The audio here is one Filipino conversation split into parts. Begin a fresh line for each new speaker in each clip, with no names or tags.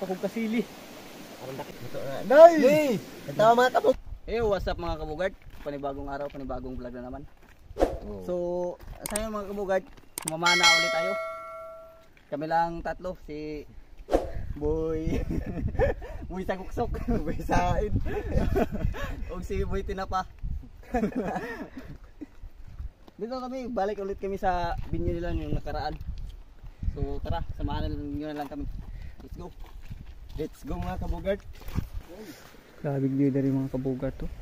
pa kong kasili.
Parang dakit ito na. Day! Ito mga kabug.
What's up mga kabugard? Panibagong araw, panibagong vlog na naman. So, sa mga kabugard, mamana ulit tayo. Kami lang tatlo, si Boy Boy Saguksok, Boy Sain o si Boy Tinapa. Dito kami, balik ulit kami sa binyo nila yung nakaraan. So tara, samahan nyo na lang kami. Let's go.
Let's go mga kabugard.
Grabe view dari mga kabugard to.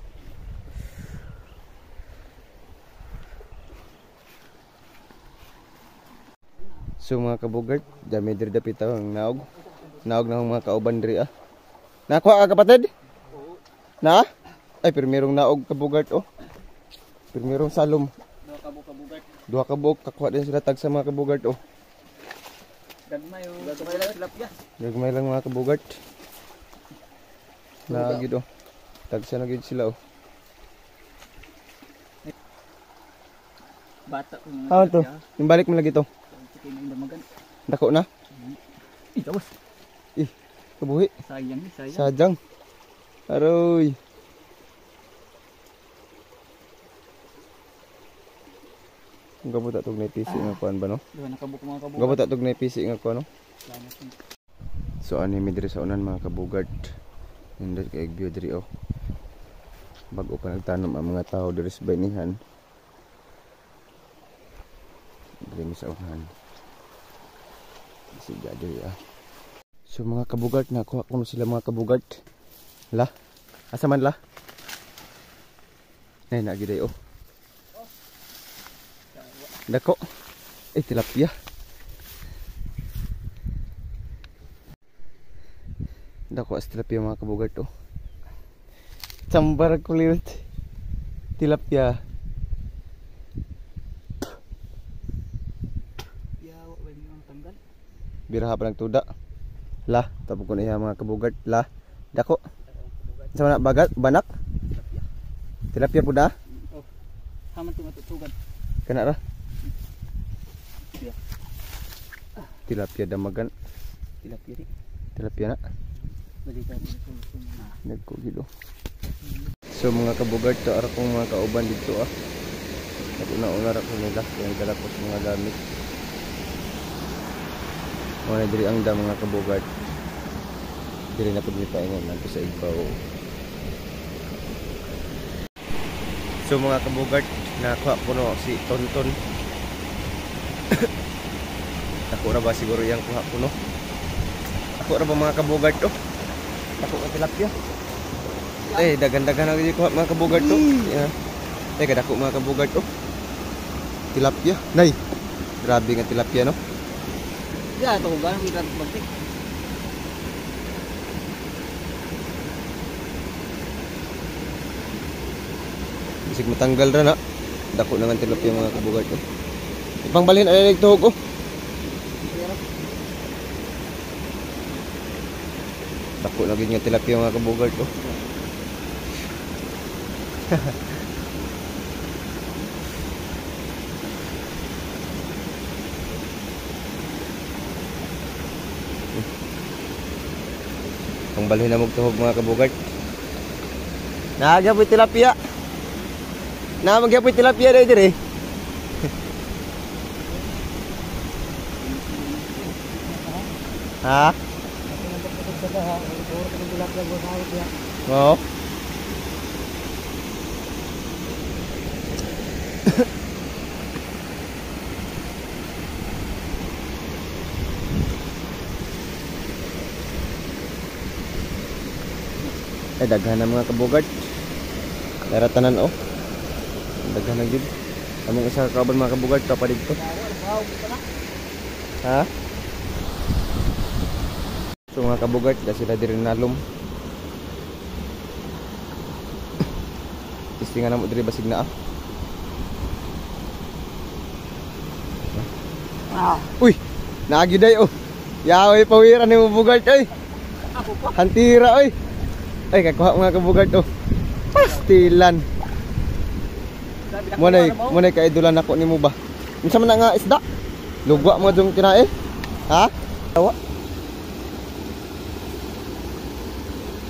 So mga kabugard, dami diri dapit ang naog. Naog na ang mga kauban diri ah. Nakuha ka kapatid? Na? Ay, primerong naog kabugard oh. Primerong salom. Dua kabuk kakuha din sila tag sa mga kabugard oh.
Gagmay lang tilapia.
Gagmay lang mga kabugard. Naagid oh. Tag sa nagid sila oh.
Bata
Ah, to. Yung balik mo lagi to. Dako na.
Ikaw.
Kabuhi.
Sayang.
Sajang. Aroy. Gabot atog na PC nga kuan ba no? Gabot atog na PC nga kuan no? So ani mi diri sa unan mga kabugard. Nindot kay view diri oh. Bago pa nagtanom ang mga tao diri sa baynihan. Diri mi sa unan. Sige diri ah. So mga kabugard, nakuha ko na sila mga kabugard. La, asa man la? Nay nagiday oh. Dako. Tilapia. Dako as tilapia mga kabugard oh. Sambar kulit. Tilapia.
Yawa ba yung tanggal?
Biraha pa nagtuda. Lah, tapos ko na iya mga kabugard. Lah, dako. Sa mana bagat, banak? Tilapia po da?
Oh, haman ito matutugan.
Kana ra? Tilapia damagan. Tilapia na.
Balikan.
Nagkugido. So mga kabugard, to ara kong mga kauban dito ah. Ako na unara ko nila kung dala ko sa mga gamit. Mga diri ang da mga kabugard. Diri na pud mi paingon nang sa ibaw. So mga kabugard, nakuha ko no si Tonton. Ako ra ba siguro yang kuha ko no? Ako ra ba mga kabugard to? Ako ka tilapia. Dagan-dagan na gyud kuha mga kabugard to. Kadako mga kabugard to. Tilapia. Nay. Grabe nga tilapia no.
Ya, ito ba ang ilan magtik?
Bisig matanggal ra na. Dako na nga tilapia mga kabugard to. Ipangbalhin ay nagtuhog oh. Dako na gyud nga tilapia mga kabugard to. Pangbalhin na magtuhog mga kabugard. Naagya po tilapia. Naagya po tilapia dahil dire. Ha? Oo. Daghan na mga kabugard. Daratanan oh. Daghan na gyud. Among isa ka kauban mga kabugard kapalig to. Ha? So mga kabugard, da sila diri nalum. Istingan na mo diri basig na ah. Uy, naagi day oh. Yaoy pawiran ni mo bugard oy. Hantira oy. Ay kakuha mga kabugard oh. Pastilan. Munay kaidulan ako nimo ba? Unsa man nga isda? Lugwa mo dong kinae? Ha? Tawa.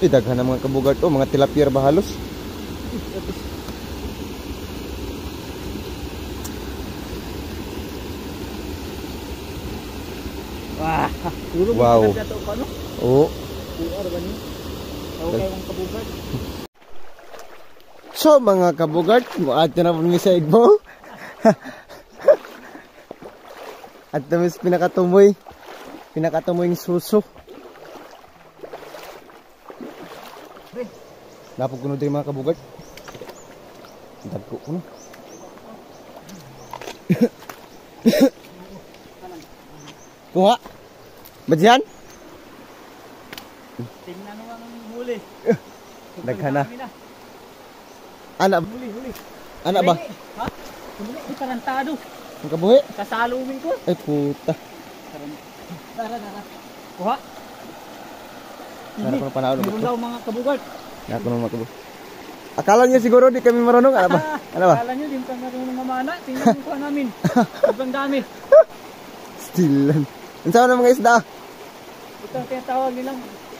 Daghan na mga kabugard oh, mga tilapia ba halos?
Wah, puro
Wow.
wow. Dato pa no.
Oo.
PR ba ni? Okay mong kabugard.
So mga kabugard, muadto na po mi sa igbo. At tamis pinakatumoy yung suso. Napag kuno din mga kabugard. Dagko ko no. Kuha. Badyan?
Tingnan mo ang huli.
Daghan na. Ana,
Huli.
ana ba?
Ha? Huli di tarantado.
Ang kabuhi?
Kasalumin ko.
Ay puta.
Tara. Kuha.
Nara ko na panahon
Meron
ko.
daw mga kabugard.
Nara ko na makabuhi. Akala niyo siguro di kami marunong ano ba? Ano ba?
Kala nyo, di ka marunong mamana. Tingnan mo ko namin. Sobrang dami.
Stilan. Ang saan na mga isda?
Ito ang tinatawag nilang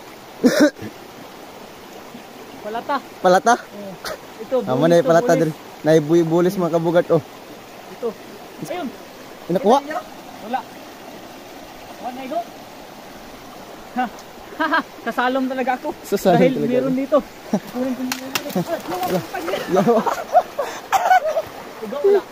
palata.
Palata?
Oh. Ito,
Tama na yung palata diri. Naibulis mga kabugat oh.
Ito. Ayun.
Inakuha?
Wala. Wala na ito. Ha. Kasalom talaga ako.
Sasalom
Dahil
talaga
meron
ako.
dito. Kunin ko nila dito.
Lawa.
Ito wala.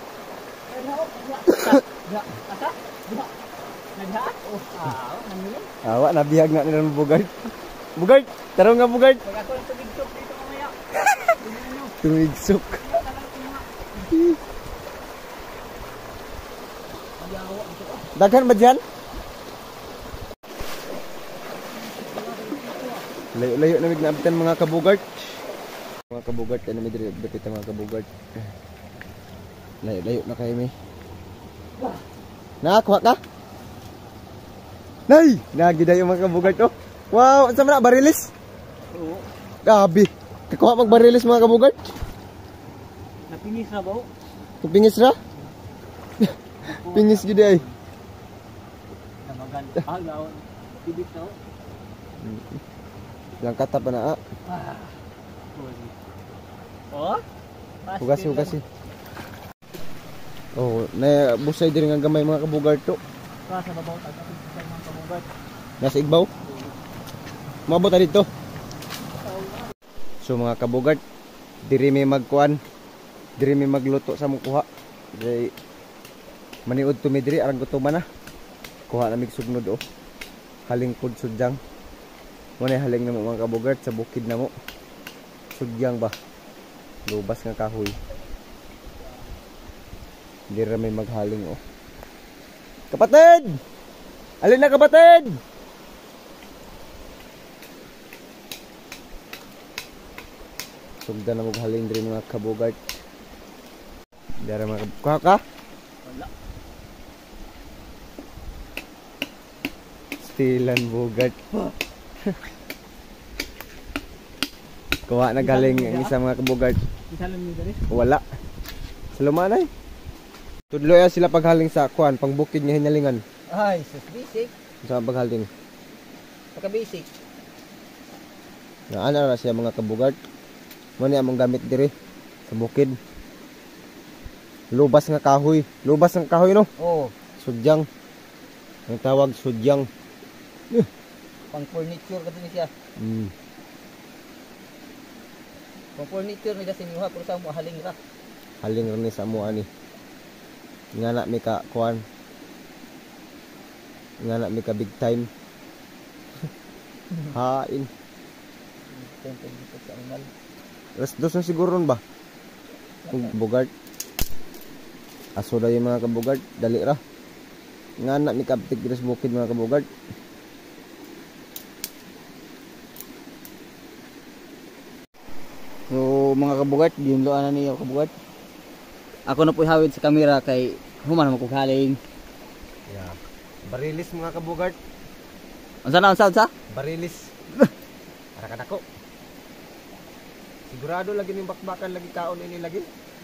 Asa? Diba? Naghaan? Oh, nangilang.
Awa, nabihag nga nila ng bugard. Bugard! Tarong nga bugard!
Pag ako yung tubig-tok dito mamaya. Tingnan nyo.
Tumigsok. Daghan ba dyan? Layo-layo na naabitan mga kabugard. Mga kabugard, ano may diri abit mga kabugard. Layo-layo na kayo may. Nakakuha ka? Nay! Nagida yung mga kabugard oh. Wow! Saan mo na? Barilis?
Oo.
Gabi! Kakuha magbarilis mga kabugard?
Napingis na ba?
Pingis na? Pingis gede ay.
Namagan. Gawan. Tibit na.
Lang kata pa na ah.
Oh?
Hugas. Oh, na busay diri nga gamay mga kabugard to.
Sa babaw ta sa mga kabugard.
Nasa igbaw. Mabot ta dito. So mga kabugard, diri may magkuan. Diri may magluto sa mong kuha. Diri maniud to mi diri arang gutuman na. Kuha na mig sugnod oh. Haling pud sudyang. Muna haling na mo mga kabugard sa bukid na mo. Sudyang ba? Lubas nga kahoy. Hindi ra may maghaling oh. Kapatid! Alin na kapatid? Sugda na maghaling diri mga kabugard. Dara mga kuha ka?
Wala.
Stilan bugard. Kuha na galing ang isa mga kabugard.
Isalan mo dali.
Wala. Sa lumanay. Tudloy sila paghaling sa kuan, pangbukid nga hinalingan.
Ay, sus basic.
Sa paghaling.
Pagka-basic.
Na ana ra siya mga kabugard. Mo ni among gamit diri sa bukid. Lubas nga kahoy. Lubas nga kahoy no.
Oo.
Sudyang. Ang tawag sudyang.
Pang furniture ka din siya. Pang furniture ni kasi niwa pero sa mo haling ra.
Haling ra ni sa amo ani. Nga na mi ka kuan. Nga na mi ka big time. Hain.
Tempo dito sa animal.
Alas dos na siguro ron ba? Bugard. Aso daw yung mga kabugard. Dali ra. Nga na mi kaptik dito sa bukid mga kabugard.
So mga kabugard, ginloan na niya kabugard. Ako na po ihawid sa kamera kay human mo kog haling.
Yeah. Barilis mga kabugard.
Unsa?
Barilis. Para kadako. Sigurado lagi ning bakbakan lagi kaon ini lagi.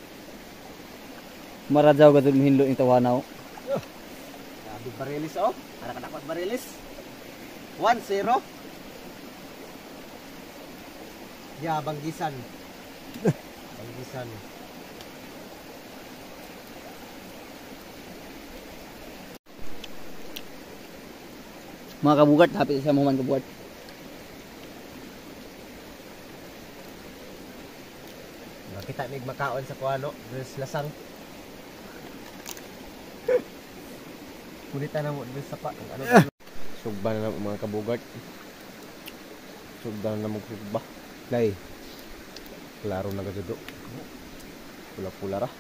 Maradyaw gadul hinlo ing tawanaw.
Sabi barilis oh. Para kadako barilis. 1-0.
Ya, Banggisan. Banggisan.
Mga kabugat, happy sa mga kabugat.
Kita mig makaon sa kuano, dos lasang. Kulita na mo dos sa pa. Ano ba?
Sugba na mga kabugat. Sugba na mo sugba. Dai. Klaro na gadudo. Pula-pula ra.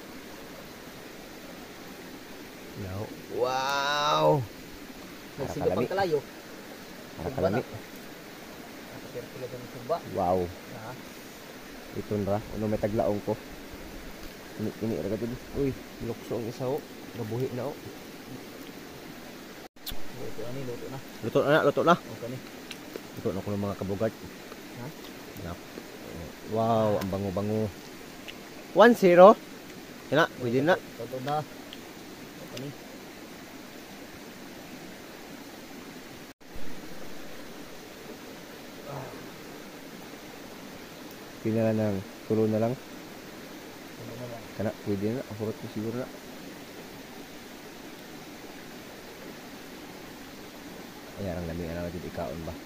Now. Wow.
Nagsiga pang kalayo.
Nakakalami.
Nakapirpila sa suba.
Wow.
Ha?
Ito ra. Ano may taglaong ko. Ini ra gadudo. Uy, lukso ang isa o. Nabuhi na o.
Luto na ni, luto na.
Luto na.
Okay ni.
Luto na ko ng mga kabugat.
Ha?
Nap. Wow, ang bango-bango. 1-0. Yan na, pwede na.
Luto na. Okay ni.
Pinala ng tulo na lang.
Ano na lang.
Kana, pwede na. Akurot ko siguro na. Ayan, ang lamig na natin ikaon ba?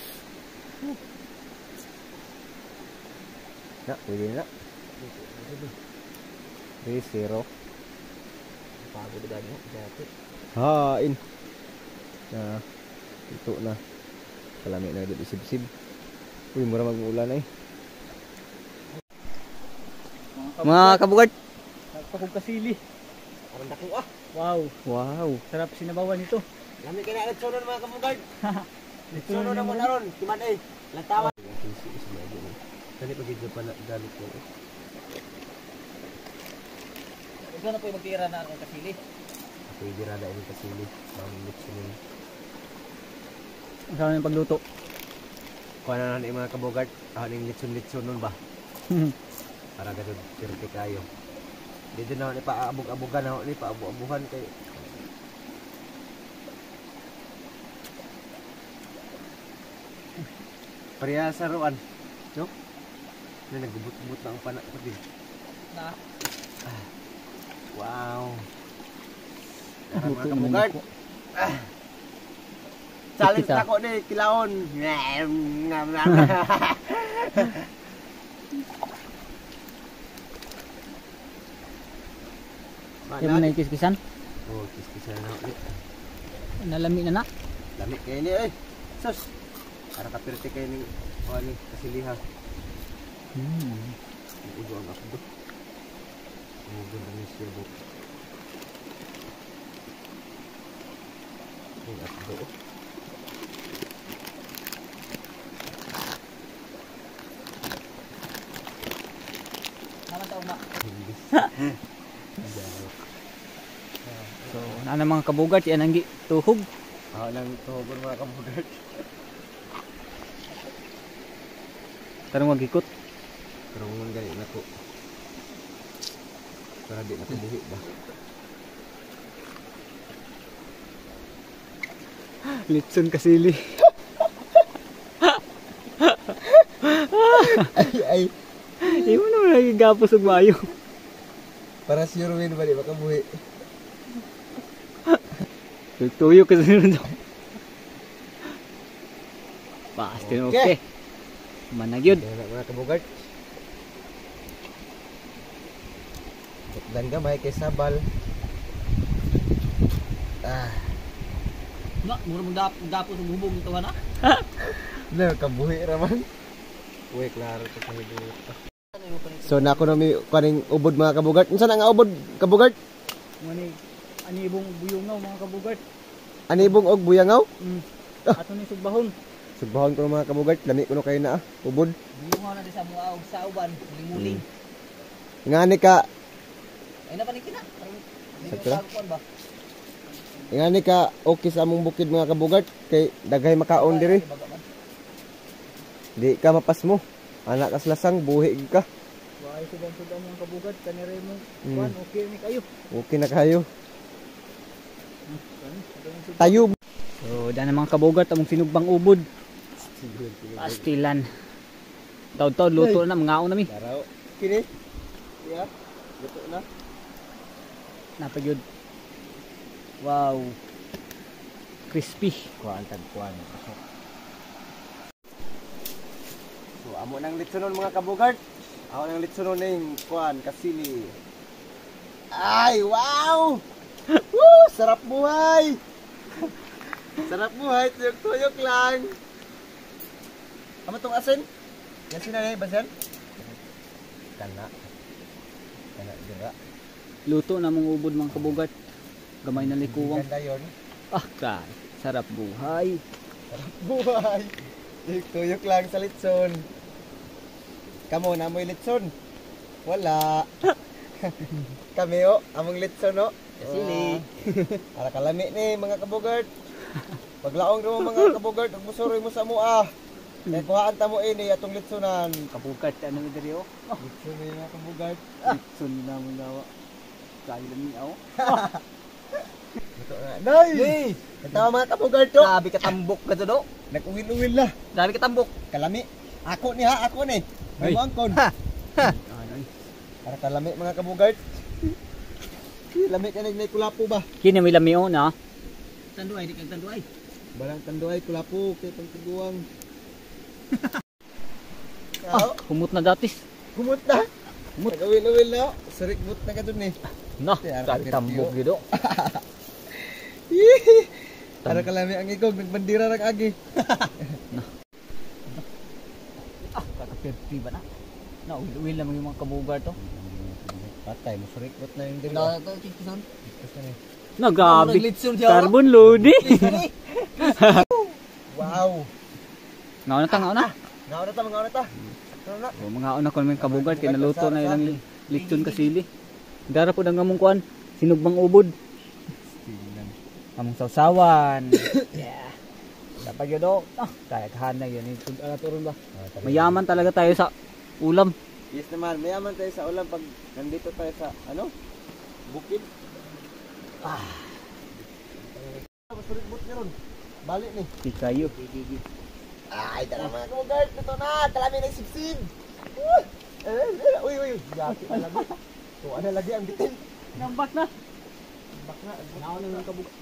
Na, pwede na.
Luto na rin.
3-0.
Pagod na niyo. Dati.
Hain. Na, ito na. Kalami na dito isib-sib. Uy, mura mag-ulan eh.
Mga kabugat.
Nagpakog kasili. Aron dako ah.
Wow.
Wow.
Sarap sinabawan ito.
Lami kay na nagsunon mga kamugard. Nagsunon na mo naron, kiman eh. Lantawan. Kani pag gid pa na galit ko.
Ikaw na po yung magtira na akong kasili.
Ako yung dirada ini kasili. Mamit sunon.
Ang sarap ng pagluto.
Kuha na ng mga kabugard. Ako ning litson-litson nun ba? Para gadud pirti kayo. Dito na ni paabog-abogan na ni paabog-abuhan kay Pareha sa ruan, no? Na nagbubut-but na ang panak pati.
Na.
Wow.
Luto
Mga
naman
kabugard.
ako.
Challenge
Isa.
ako ni kilaon.
Yung mo na yung kiskisan?
Oh, kiskisan na ulit.
Nalami na na.
Lami kayo ni eh. Sus. Para kapirte kayo ni ni kasiliha. Udo ang ako. Udo ang siya bu. Ang ako.
Naman taon na.
Hindi.
So, na mga kabugat, yan ang tuhog.
Ako lang tuhog mga kabugard.
Karong magikot.
Pero mo gali na ko. Para di na ko buhi ba.
Litson kasili.
Ay.
Hindi mo naman nagigapos og mayo.
Para sure win ba di ba kabuhi.
Tuyo ka sa sunod. Pasti okay. Manag yun.
Kaya mga kabugard. Dan gamay kay sabal.
Na, mura magdapos ang bubong ito na.
Na kabuhi raman. Uy, klaro to sa hidot.
So, na ako na may kaning ubod mga kabugat. Unsa na nga ubod kabugat?
Ani ibong buyungaw mga kabugat.
Anibong og buyangaw?
Ato ni sugbahon.
Sugbahon ko ng mga kabugat. Lami ko na kayo na ubod.
Buyungaw na di sa mga og sa uban, muling-muling.
Ngani ka,
Ay na panikina.
Sakto na?
Ba?
ngani ka okay sa among bukid mga kabugat. Kay daghay makaon diri. Di ka mapas mo. Anak kas lasang, buhi ka.
Why sudan-sudan mga kabugat kanire mo. Kuan okay ni kayo.
Okay na kayo. Tayo.
So, daan na mga kabugat among sinugbang ubod. Pastilan. Taon-taon luto na mga na mi.
Daraw. Kini. Yeah. Luto na.
Napagyud. Wow. Crispy.
Kuan tagkuan. So amo nang litsunon mga kabugard. Ako nang litsunon ning kuan kasili. Ay, wow! Woo! Sarap buhay! Sarap buhay, tuyok-tuyok lang. Amo tong asin? Yan sinanay, basan? Kana. Kana dira.
Luto na mong ubod mga kabugat. Gamay na likuwang.
Ganda yun.
Ah, kay. Sarap buhay.
Sarap buhay. Tuyok lang sa litson. Kamo na mo'y litson. Wala. Kami o, among litson o.
Kasili.
Para kalami ni mga kabugard. Paglaong mo mga kabugard, ug musuroy mo sa mua. Kaya kuhaan ta mo ini atong litsonan.
Kabugat ano mi diri oh.
Litson ni mga kabugard.
Litson na mong gawa. Kay lang ni aw.
Ito na. Nay! Ito mga kabugard to.
Grabe ka tambok ka do.
Nag-uwil-uwil na.
Grabe ka tambok.
Kalami. Ako ni ha, ako ni. May angkon.
Ano?
Para kalami mga kabugard. Lami ka na kulapo ba?
Kini may lamion na. Tanduay di kag tanduay.
Balang tanduay kulapo kay pangtiguang.
Ah, humot na datis.
Kumot na.
Kumot.
Nag-uwil-uwil na. Sarikbot na ka dun eh.
No,
Kaya
grabe
nakapirtiyo.
tambok gido.
Para kalami ang igog, nagbandira ng agi.
Ah, kakapirti ba na? Na uwil na mga kabugar to.
Patay, masarikbot na yung dito.
Na to chikisan.
na
Na grabe.
Naglitsun siya, oh.
Carbon loading.
Wow.
Ngaon na ta, ngaon na.
Ngaw na ta, mga na ta. Ano na?
O mga una kon may kabugar kinaluto na ilang lechon kasili. Dara po ang among kuan, sinugbang ubod. Among sausawan. Yeah. Dapat yun do. Ah, kaya kahana yun. Turon ba? Mayaman talaga tayo sa ulam.
Yes naman, mayaman tayo sa ulam pag nandito tayo sa, ano? Bukid.
Ah,
Masarikbot niya ron. Balik ni.
di kayo.
Ay, tara mga kabugard. Ito na, kalami na sipsid. Uy, uy, yaki na lagi. Tuwa na lagi ang bitin.
Nambak na.
Bak na.
Naon na ng kabugar.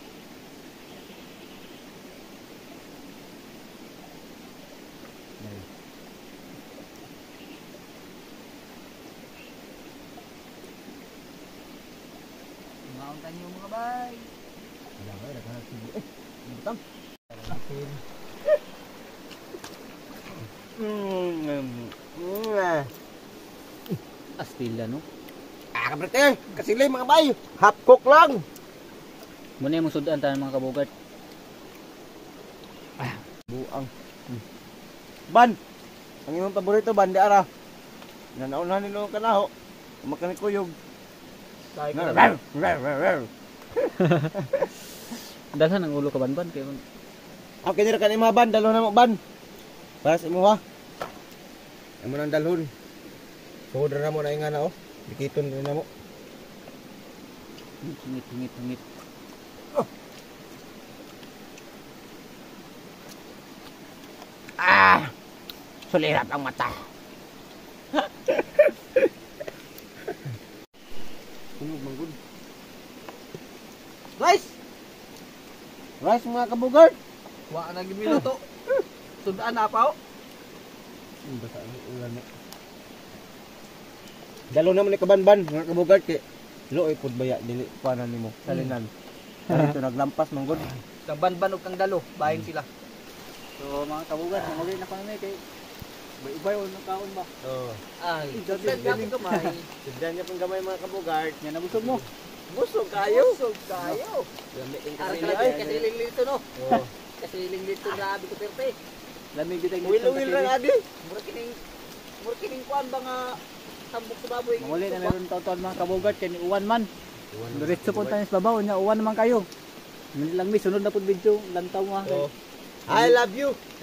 Maon kanyo mga bay.
Wala nga, naghanap si Buo. Butang.
Astilla no.
Ah, kabrate, kasilay mga bay. Half cook lang.
Muna yung sudan tayo mga kabugat.
Buang. Ban. Ang imong paborito ban di ara. Nanaunahan nilo kanaho. Makani kuyog.
Dalhan ang ulo ka banban kay
Okay nira kan imong ban, dalhon na mo ban. Para sa imo ha. Amo nang dalhon. Tuhod ra mo na ingana oh. Dikiton rin na mo.
hingit.
Ah! Sulirap ang mata. Tunog manggod. Rice! Rice mga kabugard!
Wa na gid to. Sudan na pa oh.
Basa ang ulan na. Dalo naman ni kabanban mga kabugard kay looy pud baya dili panan nimo salinan. Dito naglampas manggod.
Kang banban ug kang dalo, bahin sila. So mga kabugat, mamagay na kami kay bay-bay on ng kaon ba.
Oh.
Ay,
Sudan
gamay gamay.
Sudan niya pang gamay mga kabugard.
Yan nabusog mo.
Busog kayo.
Busog kayo.
Lami ang
Ara
kasili
ka
ay.
kasi lilito no.
Oh.
Kasi lilito grabe ko perte. Lamig gid ang
Wil-wil ra adi.
Mura kining kuan ba nga tambok sa baboy. Manguli na meron taon mga kabugat kay ni uwan man. Diretso po tayo sa babaw nya uwan naman kayo. Lang mi sunod na pud video lantaw mo ha.
Oh. I love you.